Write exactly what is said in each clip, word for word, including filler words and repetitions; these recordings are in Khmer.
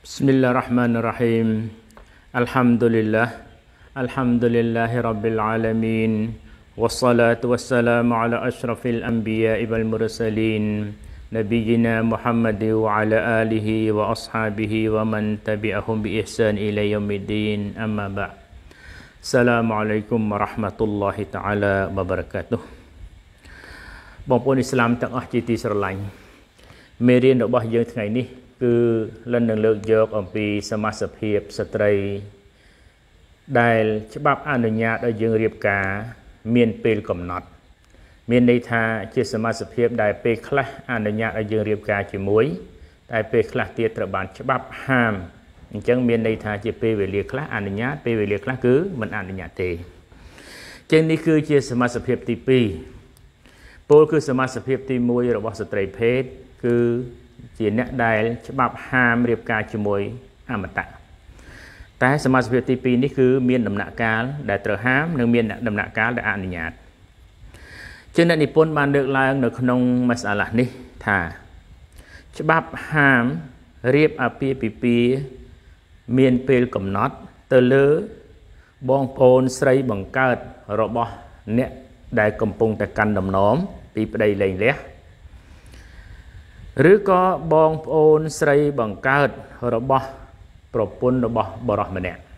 Bismillahirrahmanirrahim. Alhamdulillah. Alhamdulillahi rabbil alamin. Wassalatu wassalamu ala asyrafil anbiya'i wal mursalin. Nabiyyina Muhammad wa ala alihi wa ashabihi wa man tabi'ahum bi ihsan ila yaumiddin. Amma ba'd. Assalamualaikum warahmatullahi taala wabarakatuh. បងប្អូនឥស្លាមទាំងអស់ជាទីស្រឡាញ់ មេរៀនរបស់យើងថ្ងៃនេះ គឺលិននឹងលើកយកអំពីសមាសភាពស្ត្រីដែលច្បាប់អនុញ្ញាតឲ្យយើងរៀបការមានពេលកំណត់មានន័យថាជាសមាសភាពដែលពេលខ្លះអនុញ្ញាតឲ្យយើងរៀបការជាមួយតែពេលខ្លះទៀតត្រូវបានច្បាប់ហាមអញ្ចឹងមានន័យថាជាពេលវេលាខ្លះអនុញ្ញាតពេលវេលាខ្លះគឺមិនអនុញ្ញាតទេចឹងនេះគឺជាសមាសភាពទី 2 ពលគឺសមាសភាពទី 1 របស់ស្ត្រីភេទគឺជាអ្នកដែលច្បាប់ហាមរៀបការជាមួយអមតៈតែសមាសភាពទី 2 នេះគឺមានដំណាក់កាលដែលត្រូវហាមនិងមានដំណាក់កាលដែលអនុញ្ញាតជាអ្នកនិពន្ធបានលើកឡើងនៅក្នុងមសាឡានេះថាច្បាប់ហាមរៀបអាពាហ៍ពិពាហ៍មានពេលកំណត់ទៅលើបងប្អូនស្រីបង្កើតរបស់អ្នកដែលកំពុងតែកាន់ដំណំពីប្តីលែងលះ ឬក៏បងប្អូនស្រីបង្កើតរបស់ប្រពន្ធរបស់បរិសម្នាក់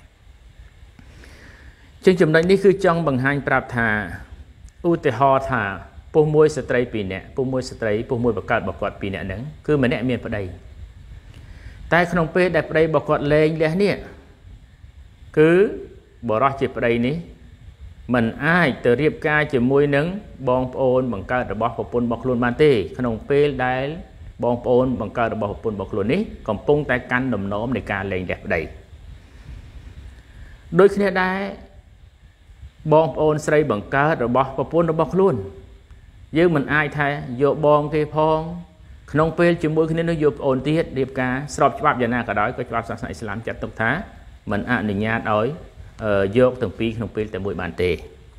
ជាងចំណុចនេះគឺចង់បង្ហាញប្រាប់ថាឧទាហរណ៍ថាពុះមួយស្ត្រីពីរនាក់ពុះមួយស្ត្រីពុះមួយបង្កើតរបស់គាត់ពីរនាក់ហ្នឹងគឺម្នាក់មានប្តីតែក្នុងពេលដែលប្តីរបស់គាត់លែងលះនេះគឺបរិសជាប្តីនេះមិនអាចទៅរៀបការជាមួយនឹងបងប្អូនបង្កើតរបស់ប្រពន្ធរបស់ខ្លួនបានទេក្នុងពេលដែល បងប្អូនបង្កើតរបស់ប្រពន្ធរបស់ខ្លួននេះកំពុងតែកាន់ដំណំនៃការលែងលះប្តីដូចគ្នាដែរបងប្អូនស្រីបង្កើតរបស់ប្រពន្ធរបស់ខ្លួនយើងមិនអាចថាយកបងគេផងក្នុងពេលជាមួយគ្នានោះយកប្អូនទៀតរៀបការស្របច្បាប់យ៉ាងណាក៏ដោយក៏ច្បាប់សាសនាអ៊ីស្លាមចាត់ទុកថាមិនអនុញ្ញាតឲ្យយកទាំងពីរក្នុងពេលតែមួយបានទេ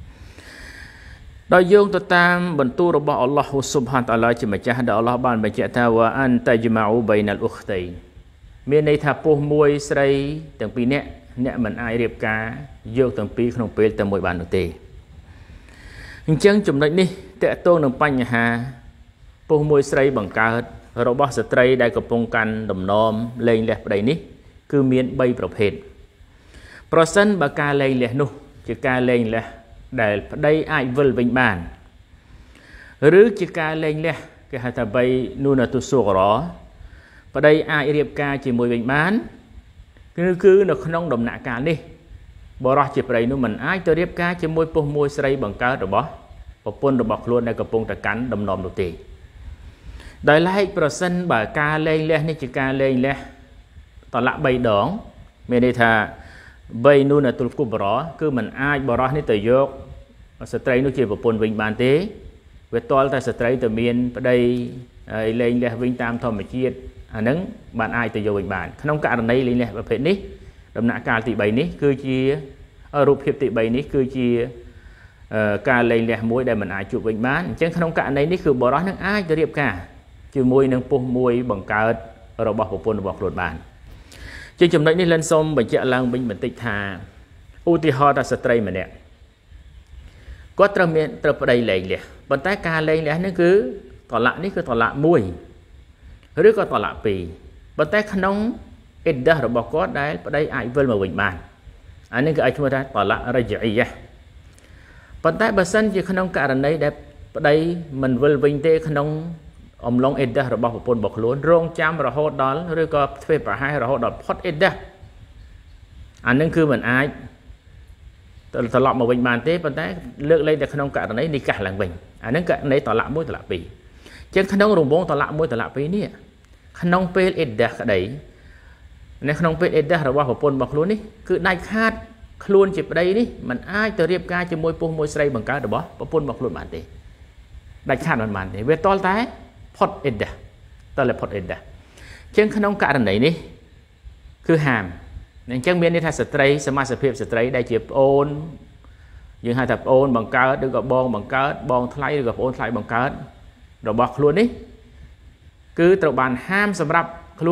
ដោយយោងទៅតាមបន្ទូលរបស់អល់ឡោះស៊ុបហានតាឡាជាម្ចាស់ដែលអល់ឡោះបានបញ្ជាក់ថាវ៉ាអានតាជ្ម៉ាអ៊ូបៃណាលអ៊ុខតៃមានន័យថាពុះមួយស្រីទាំងពីរនាក់អ្នកមិនអាចរៀបការយកទាំងពីរក្នុងពេលតែមួយបាននោះទេអញ្ចឹងចំណុចនេះតកតងនឹងបញ្ហាពុះមួយស្រីបង្កើតរបស់ស្ត្រីដែលកំពុងកាន់ដំណំលែងលះប្តីនេះគឺមាន 3 ប្រភេទប្រសិនបើការលែងលះនោះជាការលែងលះ ដែលប្តីអាចវិលវិញបានឬជាការលែងលះគេហៅថាបៃនូណាទុសូករ៉ប្តីអាចរៀបការជាមួយវិញបានគឺគឺនៅក្នុងដំណាក់កាលនេះបរិសជាប្តីនោះមិនអាចទៅរៀបការជាមួយពុះមួយស្រីបង្កើតរបស់ប្រពន្ធរបស់ខ្លួនដែលកំពុងតែកាន់ដំណំនោះទេដោយឡែកប្រសិនបើការលែងលះនេះជាការលែងលះតឡាក់ 3 ដងមានន័យថា បៃនូណាទុលគូបរ៉គឺមិនអាចបរិសនេះទៅយកស្ត្រីនោះជាប្រពន្ធវិញបានទេវាតលតែស្ត្រីទៅមានប្តីហើយលែងលះវិញតាមធម្មជាតិអាហ្នឹងបានអាចទៅយកវិញបានក្នុងករណីលែងលះប្រភេទនេះដំណាក់កាលទី 3 នេះគឺជារូបភាពទី 3 នេះគឺជាការលែងលះមួយដែលមិនអាចជួបវិញបានអញ្ចឹងក្នុងករណីនេះគឺបរិសនឹងអាចទៅរៀបការជាមួយនឹងពុះមួយបង្កើតរបស់ប្រពន្ធរបស់ខ្លួនបាន ជាចំណុចនេះលិនសូមបញ្ជាក់ឡើងវិញបន្តិចថាឧទាហរណ៍ថាស្ត្រីម្នាក់គាត់ត្រូវមានត្រូវប្តីលែងលះប៉ុន្តែការលែងលះនេះគឺតឡាក់នេះគឺតឡាក់ 1 ឬក៏តឡាក់ 2 ប៉ុន្តែក្នុងអ៊ីដារបស់គាត់ដែលប្តីអាចវិលមកវិញបានអានេះគឺឲ្យឈ្មោះថាតឡាក់រ៉ាជីអ៊ីយ៉ាប៉ុន្តែបើសិនជាក្នុងករណីដែលប្តីមិនវិលវិញទេក្នុង អំឡុងអ៊ីដារបស់ប្រពន្ធរបស់ខ្លួនរងចាំរហូតដល់ឬក៏ធ្វើប្រហែសរហូតដល់ផុតអ៊ីដាអានឹងគឺមិនអាចត្រឡប់មកវិញបានទេប៉ុន្តែលើកលែងតែក្នុងករណីនេះកាសឡើងវិញអានឹងករណីតឡាក់ 1 តឡាក់ 2 ជាងក្នុងរង្វង់តឡាក់ 1 តឡាក់ 2 នេះក្នុងពេលអ៊ីដាក្តីនៅក្នុងពេលអ៊ីដារបស់ប្រពន្ធរបស់ខ្លួននេះគឺដាច់ខាតខ្លួនជាប្តីនេះមិនអាចទៅរៀបការជាមួយពុះមួយស្រីបង្កើតរបស់ប្រពន្ធរបស់ខ្លួនបានទេដាច់ខាតមិនបានទេវាតលតែ ផុតអ៊ីដាតើផុតអ៊ីដាជាងក្នុងករណីនេះគឺហាមអញ្ចឹងមានន័យថាស្ត្រីសមាសភាពស្ត្រីដែលជាប្អូនយើងហៅថាប្អូនបង្កើតឬក៏បងបង្កើតបងថ្លៃឬក៏ប្អូនថ្លៃបង្កើតរបស់ខ្លួននេះគឺត្រូវបានហាមសម្រាប់ខ្លួន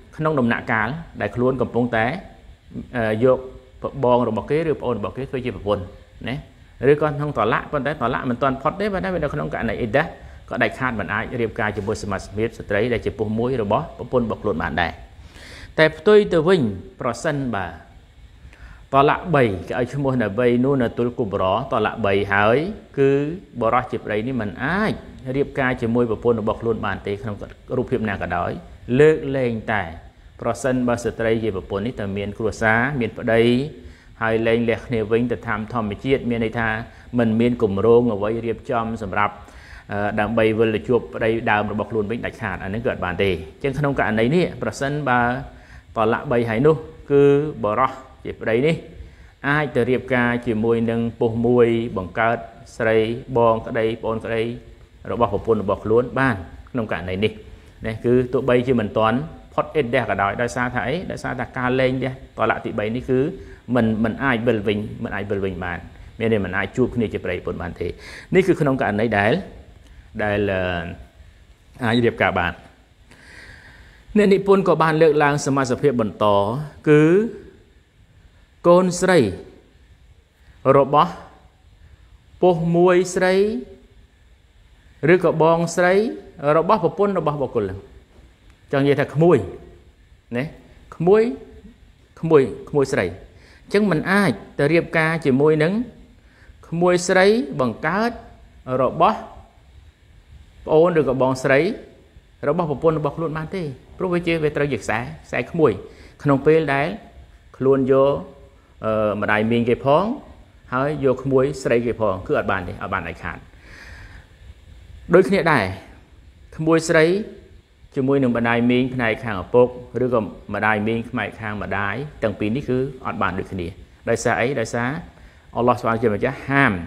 ក្នុងដំណាក់កាលដែលខ្លួនកំពុងតែយកបងរបស់គេឬប្អូនរបស់គេធ្វើជាប្រពន្ធណាឬក៏ក្នុងតឡាក់ប៉ុន្តែតឡាក់មិនទាន់ផុតទេប៉ុន្តែវានៅក្នុងករណីអ៊ីដាក៏ដាច់ខាតមិនអាចរៀបការជាមួយសមាជិកស្ត្រីដែលជាពុះមួយរបស់ប្រពន្ធរបស់ខ្លួនបានដែរតែផ្ទុយទៅវិញប្រសិនបើតឡាក់បីគេឲ្យឈ្មោះនៅបីនោះនៅទុលគូប្រតឡាក់បីហើយគឺបរោះជាប្តីនេះមិនអាចរៀបការជាមួយប្រពន្ធរបស់ខ្លួនបានទេក្នុងរូបភាពណាក៏ដោយលើកលែងតែប្រសិនបើស្ត្រីជាប្រពន្ធនេះតែមានគ្រួសារមានប្តីហើយលែងលះគ្នាវិញទៅតាមធម្មជាតិមានន័យថាមិនមានគម្រោងអ្វីរៀបចំសម្រាប់ដើម្បីវិលទៅជួបប្តីដើមរបស់ខ្លួនវិញដាច់ខាតអានេះគឺអត់បានទេអញ្ចឹងក្នុងករណីនេះប្រសិនបើតឡាក់បីហើយនោះគឺបរោះជាប្តីនេះអាចទៅរៀបការជាមួយនឹងពុះមួយបង្កើតស្រីបងក្តីប្អូនក្តីរបស់ប្រពន្ធរបស់ខ្លួនបានក្នុងករណីនេះនេះគឺទោះបីជាមិនទាន់ផុតអ៊ីដដែរក៏ដោយដោយសារថាអីដោយសារតែការលែងនេះតឡាក់ទីបីនេះគឺមិនមិនអាចវិលវិញមិនអាចវិលវិញបានមានន័យមិនអាចជួបគ្នាជាប្តីប្រពន្ធបានទេនេះគឺក្នុងករណីដែលដែលអាចរៀបការបានអ្នកនិពន្ធក៏បានលើកឡើងសមាសភាពបន្តគឺកូនស្រីរបស់ពុះមួយស្រីឬក៏បងស្រីរបស់ប្រពន្ធរបស់បុគ្គលចង់និយាយថាក្មួយណាក្មួយក្មួយក្មួយស្រីអញ្ចឹងมันអាចទៅរៀបការជាមួយនឹងក្មួយស្រីបង្កើតរបស់ប្អូនឬក៏បងស្រីរបស់ប្រពន្ធរបស់ខ្លួនបានទេព្រោះវាជាវាត្រូវជាខ្សែខ្សែក្មួយក្នុងពេលដែលខ្លួនយកម្ដាយមីងគេផងហើយយកក្មួយស្រីគេផងគឺអត់បានទេអត់បានដាច់ខាតដូចគ្នាដែរក្មួយស្រីជាមួយនឹងម្ដាយមីងផ្នែកខាងឪពុកឬក៏ម្ដាយមីងផ្នែកខាងម្ដាយទាំងពីរនេះគឺអត់បានដូចគ្នាដោយសារអីដោយសារអល់ឡោះស្វែងជាម្ចាស់ហាម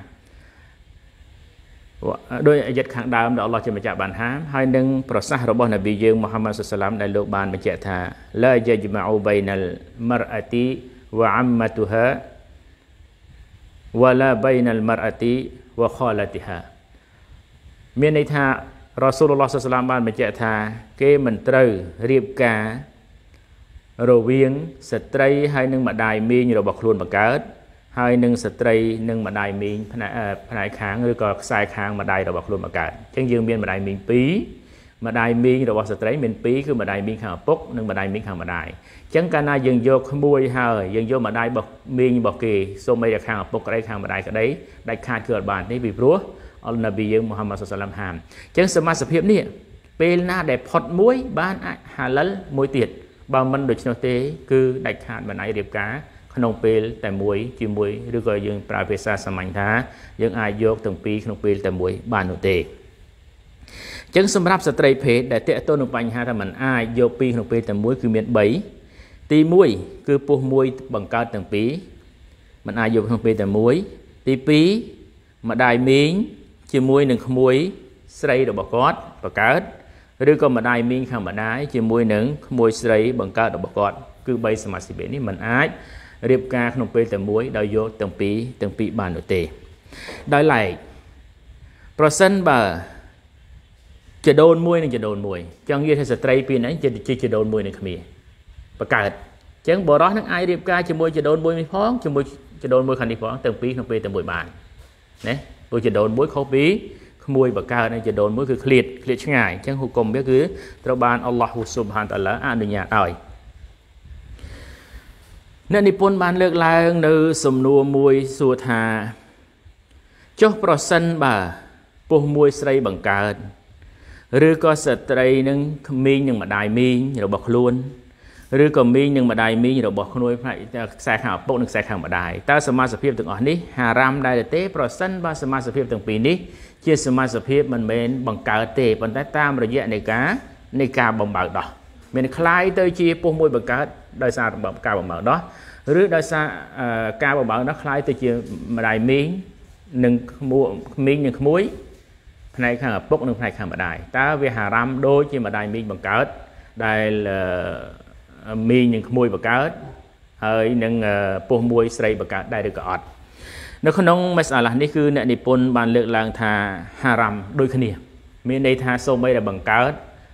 ដោយអាយ៉ាតខាងដើមដែលអល់ឡោះជាម្ចាស់បានហាមហើយនឹងប្រសាសន៍របស់នប៊ីយើងមូហាម៉ាត់សុសឡាមដែលលោកបានបញ្ជាក់ថាឡាយជ្ម៉ាអ៊ូបៃណាល់មរអទីវ៉ាអាម៉ាតុហាវ៉ាឡាបៃណាល់មរអទីវ៉ាខាឡាទីហាមានន័យថារ៉ាស៊ូលឡោះសុសឡាមបានបញ្ជាក់ថាគេមិនត្រូវរៀបការរវាងស្ត្រីហើយនឹងម្ដាយមីងរបស់ខ្លួនបង្កើតហើយនឹងស្ត្រីនិងម្ដាយមីងផ្នែកផ្នែកខាងឬក៏ខ្សែខាងម្ដាយរបស់ខ្លួនបង្កើតអញ្ចឹងយើងមានម្ដាយមីងពីរម្ដាយមីងរបស់ស្ត្រីមានពីរគឺម្ដាយមីងខាងឪពុកនិងម្ដាយមីងខាងម្ដាយអញ្ចឹងកាលណាយើងយកក្មួយហើយយើងយកម្ដាយរបស់មីងរបស់គេសូម្បីតែខាងឪពុកក្ដីខាងម្ដាយក្ដីដាច់ខាតគឺអត់បានទេពីព្រោះអល់នប៊ីយើងមូហាម៉ាត់សុសឡាមហាមអញ្ចឹងសមាសភាពនេះពេលណាដែលផុតមួយបានអាចហាឡាល់មួយទៀតបើមិនដូច្នោះទេគឺដាច់ខាតមិនអាចរៀបការក្នុងពេលតែមួយជាមួយឬក៏យើងប្រើភាសាសាមញ្ញថាយើងអាចយកទាំងពីរក្នុងពេលតែមួយបាននោះទេអញ្ចឹងសម្រាប់ស្ត្រីភេទដែលតាក់ទងនឹងបញ្ហាថាมันអាចយកពីរក្នុងពេលតែមួយគឺមានបីទីមួយគឺពោះមួយបង្កើតទាំងពីរมันអាចយកក្នុងពេលតែមួយទីពីរម្ដាយមីងជាមួយនឹងក្មួយស្រីរបស់គាត់បង្កើតឬក៏ម្ដាយមីងខាងម្ដាយជាមួយនឹងក្មួយស្រីបង្កើតរបស់គាត់គឺបីសមាសភាពនេះมันអាចរៀបការក្នុងពេលតែមួយដោយយកទាំងពីរទាំងពីរបាននោះទេដោយឡែកប្រសិនបើចដូនមួយនិងចដូនមួយចង់និយាយថាស្ត្រីពីរនេះជាចដូនមួយនឹងគ្នាបង្កើតអញ្ចឹងបរោះនឹងអាចរៀបការជាមួយចដូនមួយនេះផងជាមួយចដូនមួយខាងនេះផងទាំងពីរក្នុងពេលតែមួយបានណាព្រោះចដូនមួយខុសពីក្មួយបង្កើតនិងចដូនមួយគឺឃ្លាតឃ្លាតឆ្ងាយអញ្ចឹងហុគមវាគឺត្រូវបានអល់ឡោះស៊ុបហានតាឡាអនុញ្ញាតឲ្យអ្នកនិពន្ធបានលើកឡើងនៅសំណួរមួយសួរថាចុះប្រសិនបើពុះមួយស្រីបង្កើតឬក៏ស្ត្រីនឹងក្មេងនឹងម្ដាយមីងរបស់ខ្លួនឬក៏មីងនឹងម្ដាយមីងរបស់ខ្លួនផ្នែកខ្សែខាងឪពុកនិងខ្សែខាងម្ដាយតើសមាសភាពទាំងអស់នេះហារ៉ាមដែរទេប្រសិនបើសមាសភាពទាំងពីរនេះជាសមាសភាពមិនមែនបង្កើតទេប៉ុន្តែតាមរយៈនៃការនៃការបំបើកដោះមានคล้ายទៅជាពុះមួយបង្កើតដោយសារការបំបើកដោះឬដោយសារការបំបើកដោះคล้ายទៅជាម្ដាយមីងនិងក្មួយក្មេងនិងក្មួយផ្នែកខាងឪពុកនិងផ្នែកខាងម្ដាយតើវាហារ៉ាមដូចជាម្ដាយមីងបង្កើតដែលមីងនិងក្មួយបង្កើតហើយនឹងពុះមួយស្រីបង្កើតដែរឬក៏អត់នៅក្នុងមេសាឡានេះគឺអ្នកនិពន្ធបានលើកឡើងថាហារ៉ាមដូចគ្នាមានន័យថាសូម្បីតែបង្កើត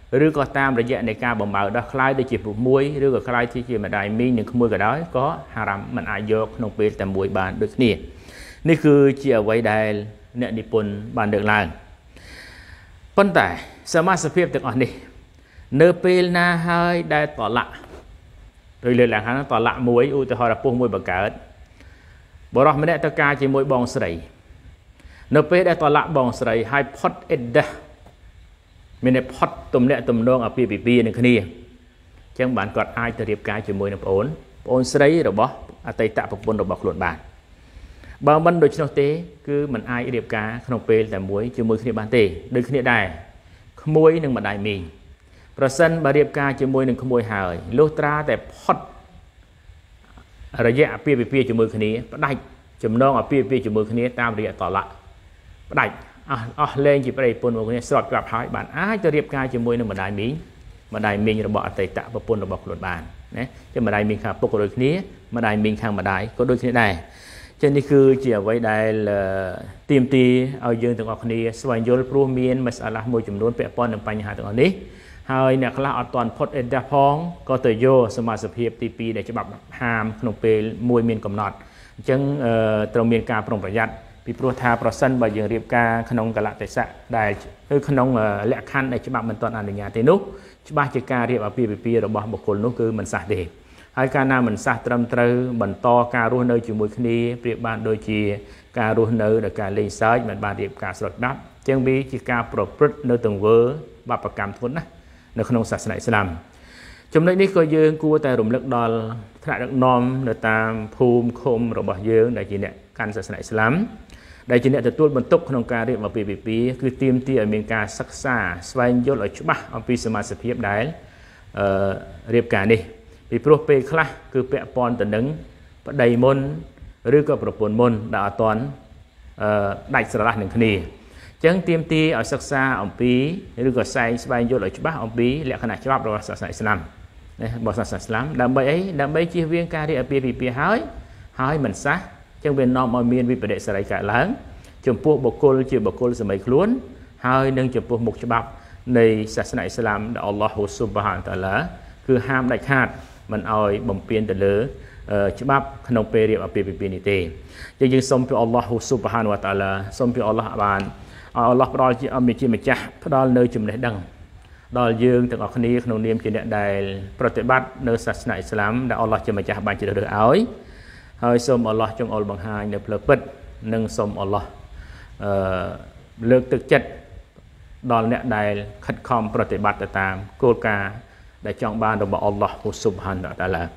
ឬក៏តាមរយៈនៃការបំរើដោះខ្លាយដូចជាពុះមួយឬក៏ខ្លាយជាម្ដាយមីងនិងក្មួយក៏ដោយក៏ហារ៉ាមមិនអាចយកក្នុងពេលតែមួយបានដូចគ្នានេះគឺជាអ្វីដែលអ្នកនិពន្ធបានលើកឡើងប៉ុន្តែសមាសភាពទាំងអស់នេះនៅពេលណាហើយដែលតឡាក់ដោយលើកឡើងថាតឡាក់មួយឧទាហរណ៍ពុះមួយបង្កើតបរិះម្នាក់ទៅការជាមួយបងស្រីនៅពេលដែលតឡាក់បងស្រីហើយផុតអ៊ីដាមានតែផុតទំនាក់ទំនងអាពាហ៍ពិពាហ៍នឹងគ្នាអញ្ចឹងបានគាត់អាចទៅរៀបការជាមួយនឹងប្អូនប្អូនស្រីរបស់អតីតប្រពន្ធរបស់ខ្លួនបានបើមិនដូច្នោះទេគឺมันអាចរៀបការក្នុងពេលតែមួយជាមួយគ្នាបានទេដូចគ្នាដែរក្មួយនិងម្ដាយមីងប្រសិនបើរៀបការជាមួយនឹងក្មួយហើយលុះត្រាតែផុតរយៈអាពាហ៍ពិពាហ៍ជាមួយគ្នាផ្ដាច់ចំណងអាពាហ៍ពិពាហ៍ជាមួយគ្នាតាមរយៈតឡាក់ផ្ដាច់អស់អស់លែងជាប្តីប្រពន្ធរបស់គ្នាស្របច្បាប់ហើយបានអាចទៅរៀបការជាមួយនឹងម្ដាយមីងម្ដាយមីងរបស់អតីតប្រពន្ធរបស់ខ្លួនបានណាចឹងម្ដាយមីងខាងពុកក៏ដូចគ្នាម្ដាយមីងខាងម្ដាយក៏ដូចគ្នាដែរចឹងនេះគឺជាអ្វីដែលទាមទារឲ្យយើងទាំងអស់គ្នាស្វែងយល់ព្រោះមានមសាឡាមួយចំនួនពាក់ព័ន្ធនឹងបញ្ហាទាំងអស់នេះហើយអ្នកខ្លះអត់ទាន់ផុតអេដាផងក៏ទៅយកសមាសភាពទីពីរដែលច្បាប់ហាមក្នុងពេលមួយមានកំណត់អញ្ចឹងត្រូវមានការប្រុងប្រយ័ត្នពីព្រោះថាប្រសិនបើយើងរៀបការក្នុងកលៈទេសៈដែលគឺក្នុងលក្ខខណ្ឌដែលច្បាប់មិនទាន់អនុញ្ញាតទេនោះច្បាស់ជាការរៀបអាពាហ៍ពិពាហ៍របស់បុគ្គលនោះគឺមិនសះទេហើយកាលណាមិនសះត្រឹមត្រូវបន្តការរស់នៅជាមួយគ្នាប្រៀបបានដូចជាការរស់នៅដោយការលេងសើចមិនបានរៀបការស្របច្បាប់អញ្ចឹងវាជាការប្រព្រឹត្តនៅទង្វើបាបកម្មធ្ងន់ណាស់នៅក្នុងសាសនាអ៊ីស្លាមចំណុចនេះក៏យើងគួរតែរំលឹកដល់ថ្នាក់ដឹកនាំនៅតាមភូមិឃុំរបស់យើងដែលជាអ្នកកាន់សាសនាអ៊ីស្លាមដែលជាអ្នកទទួលបន្ទុកក្នុងការរៀបអាពាហ៍ពិពាហ៍គឺទាមទារឲ្យមានការសិក្សាស្វែងយល់ឲ្យច្បាស់អំពីសមាសភាពដែលអឺរៀបការនេះពីព្រោះពេលខ្លះគឺពាក់ព័ន្ធទៅនឹងប្តីមុនឬក៏ប្រពន្ធមុនដែលអត់ទាន់អឺដាច់ស្រឡះនឹងគ្នាអញ្ចឹងទាមទារឲ្យសិក្សាអំពីឬក៏ស្វែងស្វែងយល់ឲ្យច្បាស់អំពីលក្ខណៈច្បាប់របស់សាសនាអ៊ីស្លាមណារបស់សាសនាអ៊ីស្លាមដើម្បីអីដើម្បីជៀសវាងការរៀបអាពាហ៍ពិពាហ៍ហើយហើយមិនសះអញ្ចឹងវានាំឲ្យមានវិបដិសារីកើតឡើងចំពោះបុគ្គលជាបុគ្គលសម័យខ្លួនហើយនឹងចំពោះមុខច្បាប់នៃសាសនាអ៊ីស្លាមដែលអល់ឡោះស៊ុបហានតាឡាគឺហាមដាច់ខាតមិនឲ្យបំពានទៅលើច្បាប់ក្នុងពេលរៀបអាពាហ៍ពិពាហ៍នេះទេអញ្ចឹងយើងសូមពីអល់ឡោះស៊ុបហានតាឡាសូមពីអល់ឡោះបានឲ្យអល់ឡោះផ្ដល់ជាអមជាម្ចាស់ផ្ដល់នៅចំណេះដឹងដល់យើងទាំងអស់គ្នាក្នុងនាមជាអ្នកដែលប្រតិបត្តិនៅសាសនាអ៊ីស្លាមដែលអល់ឡោះជាម្ចាស់បានជ្រើសរើសឲ្យហើយសូមអល់ឡោះចងអល់បង្ហាញនៅផ្លូវពិតនិងសូមអល់ឡោះអឺលើកទឹកចិត្តដល់អ្នកដែលខិតខំប្រតិបត្តិទៅតាមគោលការណ៍ដែលចង់បានរបស់អល់ឡោះស៊ុបហានតាឡា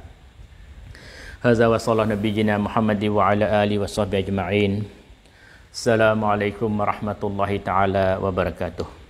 هذا وصلى نبينا محمد وعلى آله وصحبه أجمعين السلام عليكم ورحمة الله تعالى وبركاته